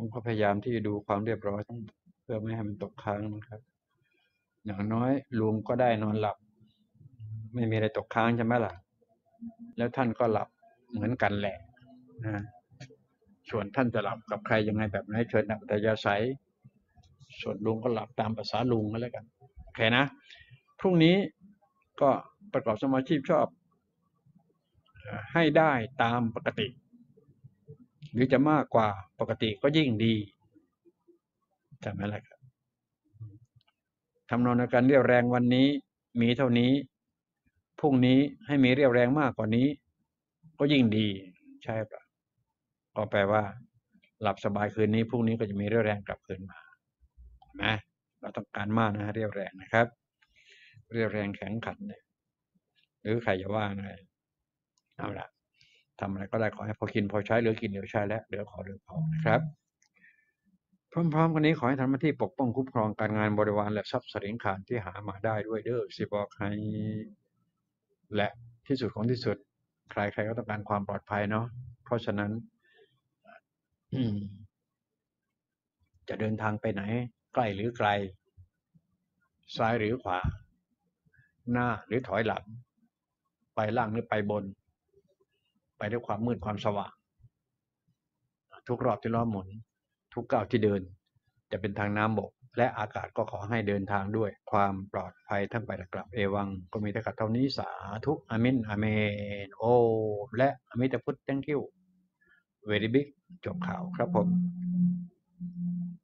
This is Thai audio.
ผมก็พยายามที่จะดูความเรียบร้อยทั้งหมดเพื่อไม่ให้มันตกค้างนะครับอย่างน้อยลุงก็ได้นอนหลับไม่มีอะไรตกค้างใช่ไหมล่ะแล้วท่านก็หลับเหมือนกันแหละนะส่วนท่านจะหลับกับใครยังไงแบบไหนเชิญอัธยาศัยส่วนลุงก็หลับตามภาษาลุงก็แล้วกันโอเคนะพรุ่งนี้ก็ประกอบสมาชีพชอบให้ได้ตามปกติหรือจะมากกว่าปกติก็ยิ่งดีใช่ไหมล่ะครับทำนองในการเรียวแรงวันนี้มีเท่านี้พรุ่งนี้ให้มีเรียวแรงมากกว่านี้ก็ยิ่งดีใช่ปะก็แปลว่าหลับสบายคืนนี้พรุ่งนี้ก็จะมีเรี่ยวแรงกลับคืนมานะเราต้องการมากนะเรี่ยวแรงนะครับเรี่ยวแรงแข็งขันเนี่ยหรือใครจะว่าไงเอาละทำอะไรก็ได้ขอให้พอกินพอใช้เหลือกินเหลือใช้และเหลือขอเหลือพอนะครับพร้อมๆกันนี้ขอให้ทำหน้าที่ปกป้องคุ้มครองการงานบริวารและทรัพย์สินขานที่หามาได้ด้วยเด้อสิบอกให้และที่สุดของที่สุดใครๆก็ต้องการความปลอดภัยเนาะเพราะฉะนั้นจะเดินทางไปไหนใกล้หรือไกลซ้ายหรือขวาหน้าหรือถอยหลังไปล่างหรือไปบนไปด้วยความมืดความสว่างทุกรอบที่ล้อหมุนทุกก้าวที่เดินจะเป็นทางน้ำบกและอากาศก็ขอให้เดินทางด้วยความปลอดภัยทั้งไปและกลับเอวังก็มีแต่กับเท่านี้สาธุอาเมนอาเมนโอและอมิตพุทธ thank you very big จบข่าวครับผม